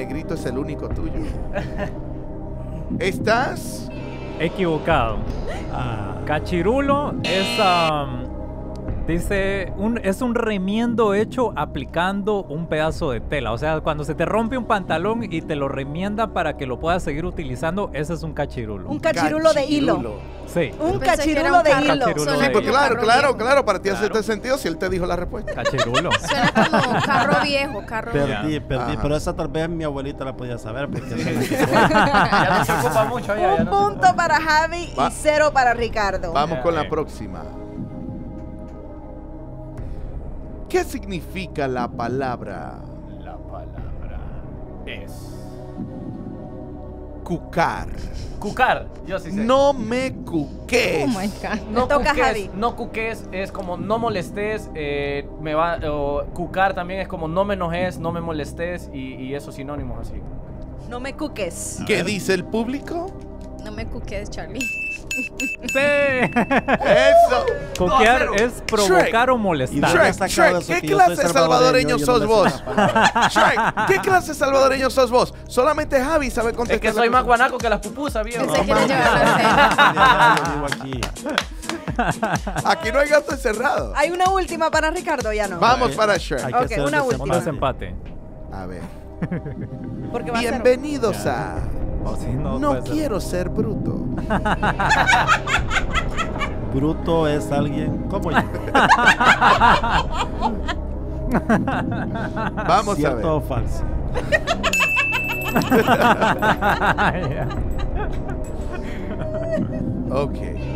grito es el único tuyo. ¿Estás? Equivocado. Cachirulo es, dice, es un remiendo hecho aplicando un pedazo de tela. O sea, cuando se te rompe un pantalón y te lo remienda para que lo puedas seguir utilizando, ese es un cachirulo. Un cachirulo de hilo. Sí. Un cachirulo de hilo. Sí, pues claro, para ti hace este sentido si él te dijo la respuesta. Cachirulo. Suena como carro viejo, Perdí, pero esa tal vez mi abuelita la podía saber. Porque ya no se ocupa mucho. Un punto para Javi y 0 para Ricardo. Vamos con la próxima. ¿Qué significa la palabra? La palabra es... cucar. Cucar, yo sí sé. No me cuques. Oh my God. No toca cuques, Javi. no cuques es como no molestes, cucar también es como no me enojes, no me molestes y esos sinónimos así. No me cuques. ¿Qué dice el público? No me cuques, Charlie. Sí. Eso. Coquear es provocar o molestar. Shrek, ¿qué clase de salvadoreño sos vos? Shrek, ¿qué clase de salvadoreño sos vos? Solamente Javi sabe contestar. Es que soy más guanaco que las pupusas, viejo. Se quiere llevar Aquí no hay gato encerrado. Hay una última para Ricardo, ya no. Vamos para Shrek. Ok, una última. Un desempate. A ver. Porque va a ser- Bienvenidos a... O si no, No puede ser. quiero ser bruto. Bruto es alguien como yo. Vamos ¿Cierto a ver. o falso? Ok.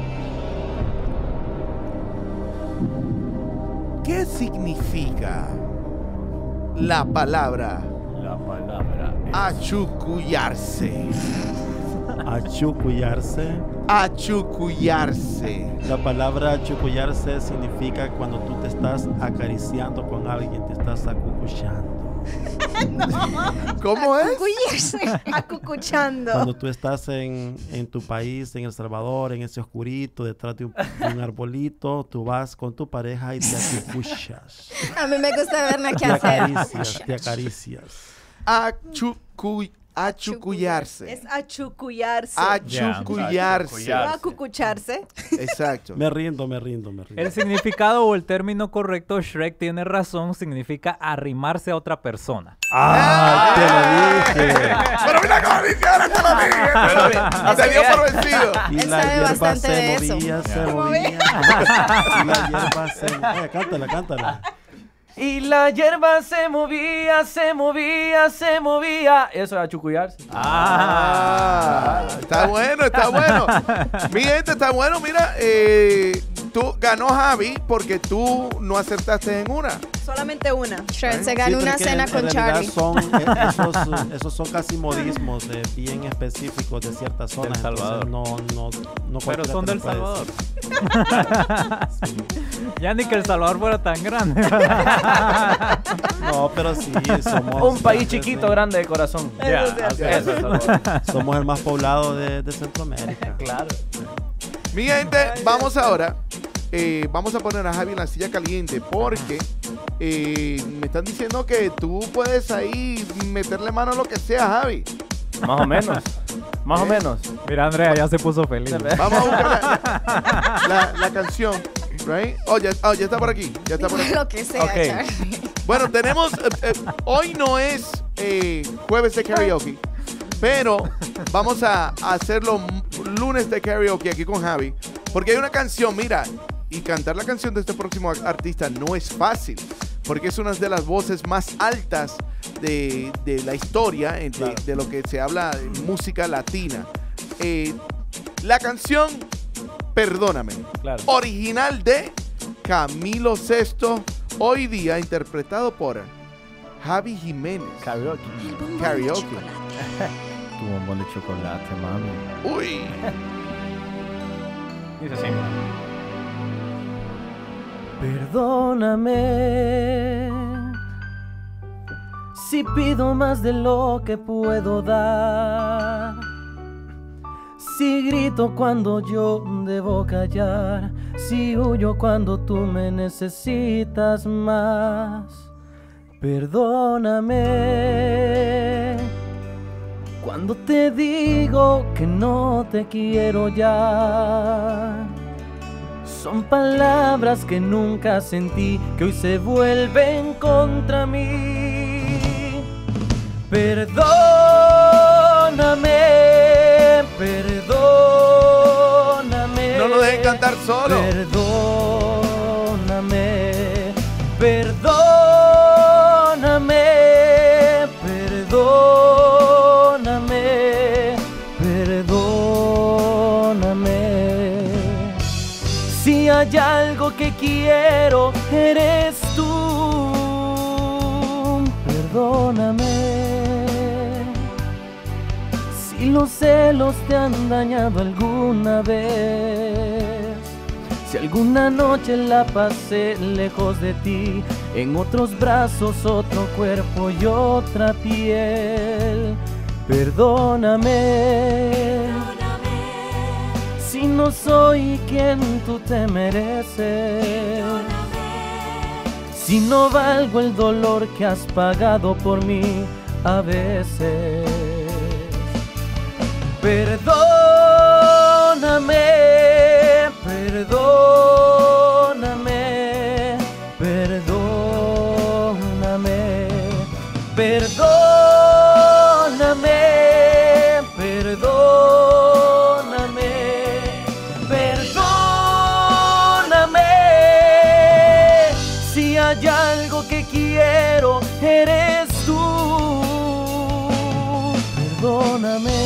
¿Qué significa la palabra La palabra es... achucullarse? Achucullarse. Achucullarse. La palabra achucullarse significa cuando tú te estás acariciando con alguien, te estás acucuchando. ¿Cómo es? Acucuchando. Cuando tú estás en tu país, en El Salvador, en ese oscurito, detrás de un arbolito, tú vas con tu pareja y te acucuchas. A mí me gusta verme qué Te hacer. acaricias, te acaricias. Achucullarse. Es achucullarse. Achucullarse. O acucucharse. Exacto. Me rindo. El significado o el término correcto, Shrek tiene razón, significa arrimarse a otra persona. ¡Ah! Te lo dije. Pero mira cómo dice, ahora te lo dije. Se dio por vencido. Y Él la sabe hierba bastante de se eso. movía, se ¿Cómo movía. Y la hierba se movía. Cántala. Y la hierba se movía, se movía, se movía. Eso es achucullarse. Está bueno, está bueno. Mi gente, está bueno. Mira, tú ganó Javi porque tú no acertaste en una. Solamente una. Shrek se ganó una porque cena en con realidad Charlie. esos son casi modismos bien específicos de ciertas zonas. Del Salvador. Entonces no Pero cualquiera son te del lo puede Salvador. decir. Ya ni que El Salvador fuera tan grande. No, pero sí, somos... Un país chiquito, grande de corazón. Ya, Eso sí, Eso es Salvador. Somos el más poblado de Centroamérica. Claro. Mi gente, vamos ahora. Vamos a poner a Javi en la silla caliente porque me están diciendo que tú puedes ahí meterle mano a lo que sea, Javi. Más o menos. Más o menos. Mira, Andrea ya se puso feliz. Vamos a buscar la canción. Right? Ya está por aquí. Ya está por aquí. Lo que sea, Ok. Charlie. Bueno, tenemos. Hoy no es jueves de karaoke, pero vamos a hacerlo lunes de karaoke aquí con Javi. Porque hay una canción, mira, y cantar la canción de este próximo artista no es fácil. Porque es una de las voces más altas de la historia, de lo que se habla de música latina. La canción, perdóname, Claro. original de Camilo Sesto, hoy día interpretado por Javi Jiménez. Karaoke. Karaoke. Tu bombón de chocolate, mami. Uy. Dice así. Perdóname si pido más de lo que puedo dar, si grito cuando yo debo callar, si huyo cuando tú me necesitas más. Perdóname Cuando te digo que no te quiero ya, son palabras que nunca sentí, que hoy se vuelven contra mí. Perdóname, perdóname. No lo dejen cantar solo. Perdóname, perdóname, perdóname, perdóname. Si hay algo que quiero, eres tú. Perdóname. Si los celos te han dañado alguna vez, si alguna noche la pasé lejos de ti, en otros brazos, otro cuerpo y otra piel, perdóname. Si no soy quien tú te mereces, si no valgo el dolor que has pagado por mí a veces. Perdóname, perdóname, perdóname, perdóname, perdóname, perdóname. Si hay algo que quiero, eres tú. Perdóname.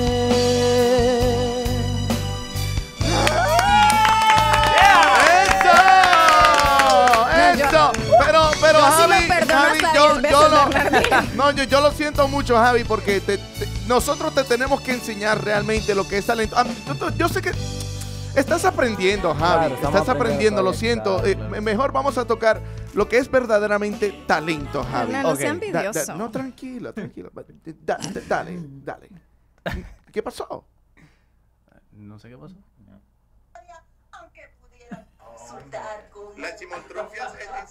Pero Yo sí lo Javi, perdono Javi, hasta yo 10 veces, Bernardino. no, yo lo siento mucho, Javi, porque nosotros te tenemos que enseñar realmente lo que es talento. Yo sé que estás aprendiendo, Javi, Claro, estamos estás aprendiendo, lo aprendiendo, siento. claro. Mejor vamos a tocar lo que es verdaderamente talento, Javi. Fernando, Ok. sea envidioso. No, tranquila. Dale. ¿Qué pasó? No sé qué pasó. Aunque pudiera soltar con La chimoltrufia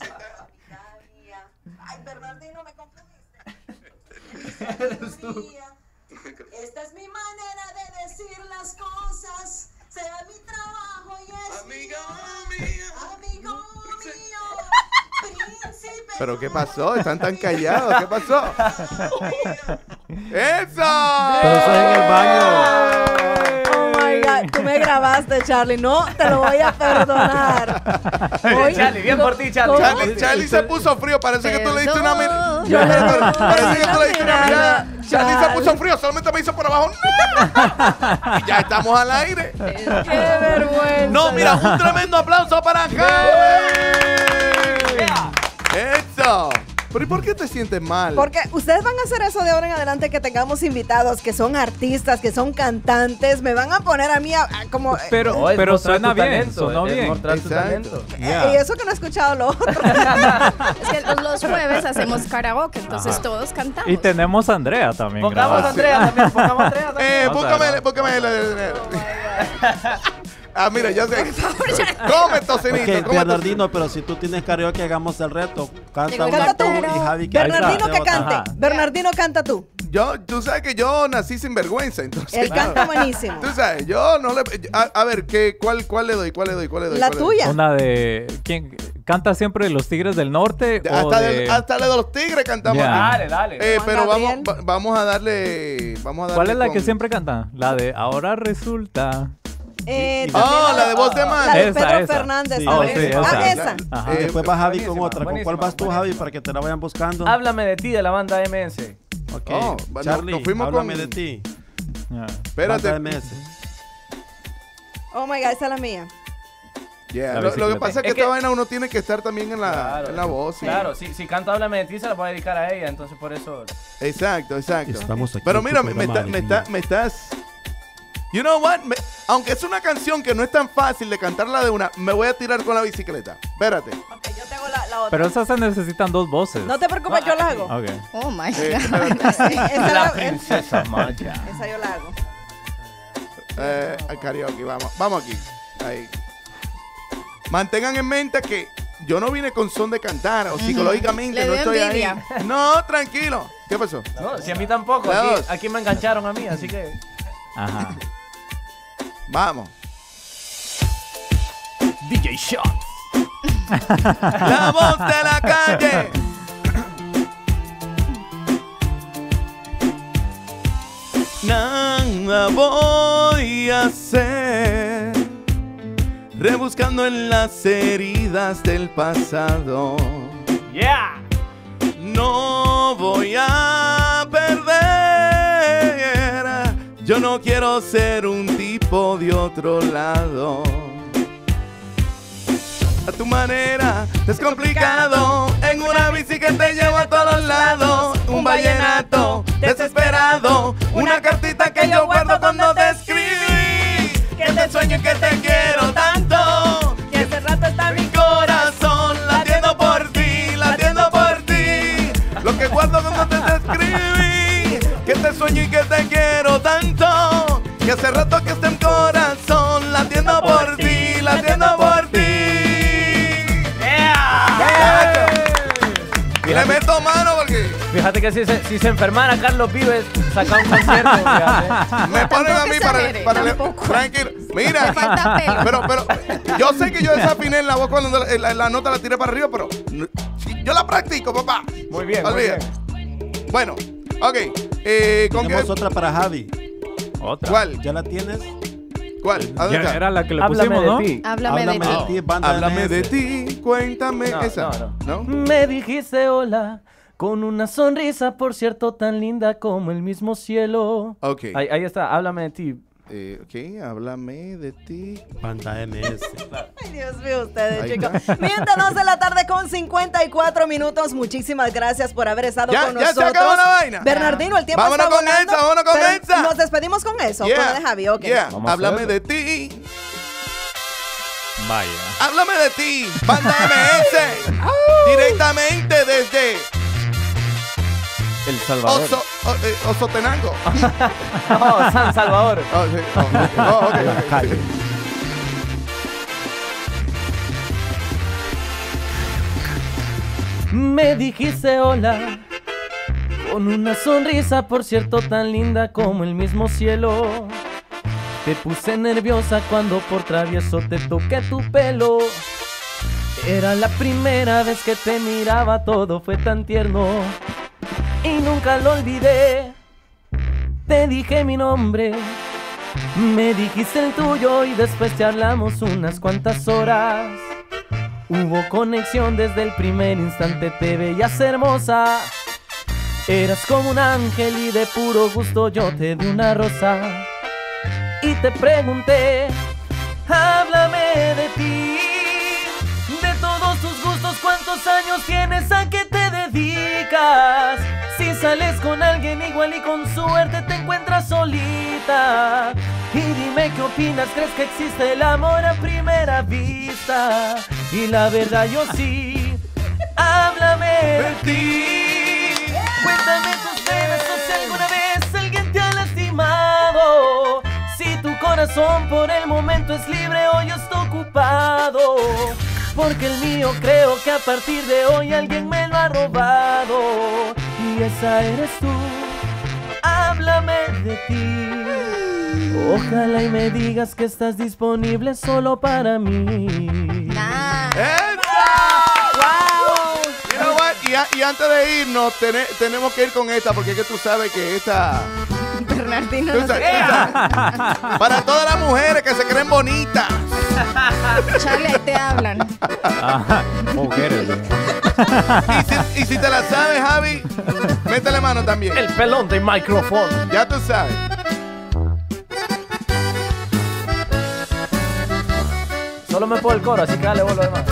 Ay, Bernardino, me confundiste. Esta es mi manera de decir las cosas. Sea mi trabajo y es amigo mío, príncipe. ¿Pero qué pasó? Están tan callados. ¿Qué pasó? ¡Eso! Pero eso es en el baño. Oh my God, tú me grabaste, Charlie. No te lo voy a perdonar. Oye, Charlie, bien por ti, Charlie. ¿cómo? Charlie se puso frío. Parece que tú le diste una mirada. Perdón. Parece que tú le diste una mirada. Charlie se Charlie. puso frío. Solamente me hizo por abajo. ¡No! Y ya estamos al aire. Qué vergüenza. No, mira, un tremendo aplauso para Javi. ¡Eso! ¿Pero y por qué te sientes mal? Porque ustedes van a hacer eso de ahora en adelante, que tengamos invitados que son artistas, que son cantantes. Me van a poner a mí como... Pero, No, es pero mostrar suena tu bien, talento, sonó es bien. mostrar tu Exacto. talento. Y eso que no he escuchado lo otro. Es que los jueves hacemos karaoke, entonces todos cantamos. Y tenemos a Andrea también. Pongamos a grabada. Andrea también, pongamos a Andrea también. Búscame Ah, mira, ya sé. Come tocinito. Ok, Bernardino, pero si tú tienes karaoke, hagamos el reto. Canta Digo, una canta tú tú. y Javi que Bernardino que cante. Ajá. Bernardino, canta tú. Tú sabes que yo nací sin vergüenza, entonces. Él canta buenísimo. Tú sabes, yo no le. A ver, ¿cuál le doy? ¿Cuál le doy? La tuya. Una de... ¿Quién canta siempre Los Tigres del Norte? o de... Hasta le de los tigres cantamos. Ya. aquí. Dale. Juan Pero Gabriel. vamos a darle. ¿Cuál es la que con- siempre canta? La de Ahora Resulta. También la de voz de man. La de Esa, Pedro esa. Fernández. Sí, ¿sabes? sí, Ah, esa. esa. Ajá. Después va Javi con buenísima, otra. ¿Con cuál buenísima, vas tú, Javi, para que te la vayan buscando? Háblame de ti, de la banda MS. Ok. Oh, Charlie, nos fuimos háblame con- de ti. Ya. Espérate. Banda MS. Oh my God, esa es la mía. Yeah, La Lo que bicicleta. pasa es que Es que- esta vaina uno tiene que estar también en la voz. ¿sí? Claro, si canto Háblame de ti, se la voy a dedicar a ella, entonces por eso... Exacto. Estamos aquí Pero en tu mira, programa, me estás. You know what? Aunque es una canción que no es tan fácil de cantarla de una, me voy a tirar con la bicicleta. Espérate. Ok, yo tengo la otra. Pero esas se necesitan dos voces. No te preocupes, yo la hago. Ok. Oh my Espérate. God. Esa princesa Maya. esa yo la hago. Karaoke, vamos aquí. Ahí. Mantengan en mente que yo no vine con son de cantar o psicológicamente Le no dio estoy envidia. ahí. No, tranquilo. ¿Qué pasó? No, si a mí tampoco. La dos. Aquí me engancharon a mí, así que... Ajá. Vamos. DJ Shot. La voz de la calle. Nada voy a hacer, rebuscando en las heridas del pasado. Yeah. No voy a perder. Yo no quiero ser un tipo de otro lado. A tu manera, descomplicado, en una bici que te lleva a todos lados. Un vallenato desesperado, una cartita que yo guardo cuando te escribí. Que te sueño y que te quiero tanto, que hace rato está mi corazón latiendo por ti, latiendo por ti. Lo que guardo cuando te escribí, que te sueño y que te quiero tanto, que hace rato que está mi corazón latiendo por ti, latiendo por ti. Y le meto mano porque Fíjate que si se enfermara Carlos Vives, saca un concierto. Fíjate. me ponen a mí exagere, para tampoco. tranquilo. Mira, Le falta pelo. pero yo sé que yo desafiné en la voz cuando la nota la tiré para arriba, pero yo la practico, papá. Muy bien, muy Olvídate. Bueno, ok. ¿Con Tenemos qué? otra para Javi. Otra. ¿Cuál? ¿Ya la tienes? ¿Cuál? ¿A dónde Ya está? era la que le Háblame pusimos, ¿no? de ti. Háblame de ti. banda Háblame de MS. ti, cuéntame No, esa. no. ¿No? Me dijiste hola con una sonrisa, por cierto, tan linda como el mismo cielo. Ok. Ahí está, háblame de ti. Ok, háblame de ti. Banda MS. Ay, Dios mío, ustedes, Ahí chicos. está. Miren, 2 de la tarde con 54 minutos. Muchísimas gracias por haber estado Ya- con ya se nosotros. acabó la vaina. Bernardino, el tiempo Vámonos está con volando. esa, vámonos con pero esa. Nos despedimos con eso, con la de Javi, ok. Yeah. Vamos a Háblame hacerlo. de ti. Vaya. Háblame de ti, Banda MS. Directamente desde El Salvador. Osotenango. Oh, San Salvador. Oh, sí. Ok. Me dijiste hola con una sonrisa, por cierto, tan linda como el mismo cielo. Te puse nerviosa cuando por travieso te toqué tu pelo. Era la primera vez que te miraba, todo fue tan tierno y nunca lo olvidé. Te dije mi nombre, me dijiste el tuyo y después charlamos unas cuantas horas. Hubo conexión desde el primer instante, te veías hermosa. Eras como un ángel y de puro gusto yo te di una rosa. Y te pregunté, háblame de ti, de todos tus gustos, cuántos años tienes, a qué te dedicas. Si sales con alguien igual y con suerte te encuentras solita. Y dime qué opinas, ¿crees que existe el amor a primera vista? Y la verdad yo sí, háblame de ti. Cuéntame tus penas o si alguna vez alguien te ha lastimado. Si tu corazón por el momento es libre, hoy está ocupado. Porque el mío creo que a partir de hoy alguien me lo ha robado. Y esa eres tú, háblame de ti. Ojalá y me digas que estás disponible solo para mí. Ah, You know what? Y antes de irnos, tenemos que ir con esta, porque es que tú sabes que esta... Bernardino tú no sabes, se para todas las mujeres que se creen bonitas. Charlie, ahí te hablan. Ajá. Mujeres. Y si te la sabes, Javi, métele mano también. El pelón de micrófono. Ya tú sabes. Solo me puedo el coro, así que dale vos lo demás.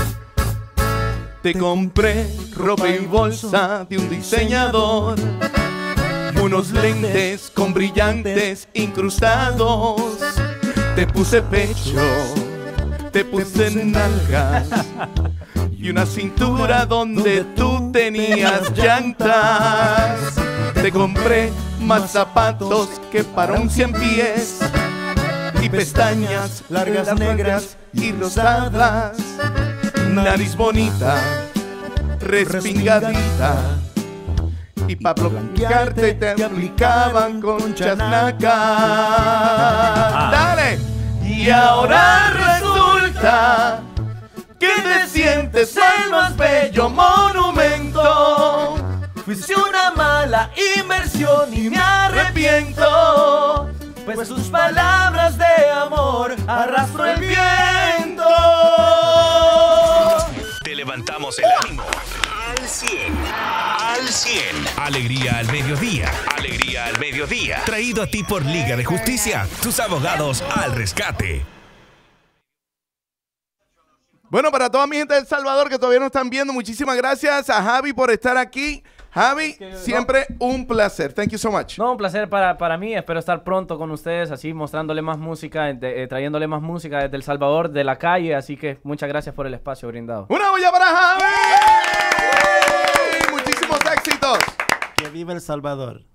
Te compré ropa y bolsa de un diseñador, unos lentes con brillantes incrustados. Te puse pecho, te puse nalgas y una cintura donde tú tenías llantas. Te compré más zapatos que para un 100 pies y pestañas largas, negras y rosadas. nariz bonita, respingadita. Y para blanquearte te aplicaban conchas nacas. ¡Dale! Y ahora resulta que te sientes el más bello monumento. Fuiste una mala inversión y me arrepiento, pues tus palabras de amor arrastró el viento. Te levantamos el ánimo al 100. Al 100. Alegría al mediodía. Alegría al mediodía. Traído a ti por Liga de Justicia. Tus abogados al rescate. Bueno, para toda mi gente de El Salvador que todavía nos están viendo, muchísimas gracias a Javi por estar aquí. Javi, siempre un placer. Thank you so much. No, un placer para mí. Espero estar pronto con ustedes, así mostrándole más música, trayéndole más música desde El Salvador, de la calle. Así que muchas gracias por el espacio brindado. ¡Una bulla para Javi! ¡Muchísimos éxitos! Que viva El Salvador.